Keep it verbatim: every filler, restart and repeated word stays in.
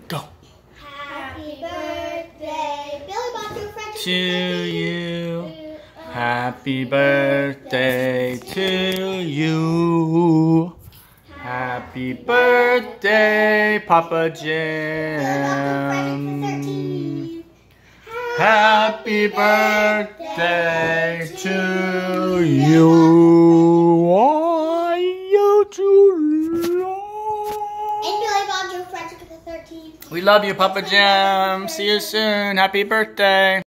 Go. Happy birthday, Billy Bob to a friend To you. Happy birthday to you. Happy birthday, Papa Jim. Happy birthday to you. Are you too long? And Billy Bob to a friend to the thirteenth. We love you, Papa Jim. See you soon. Happy birthday.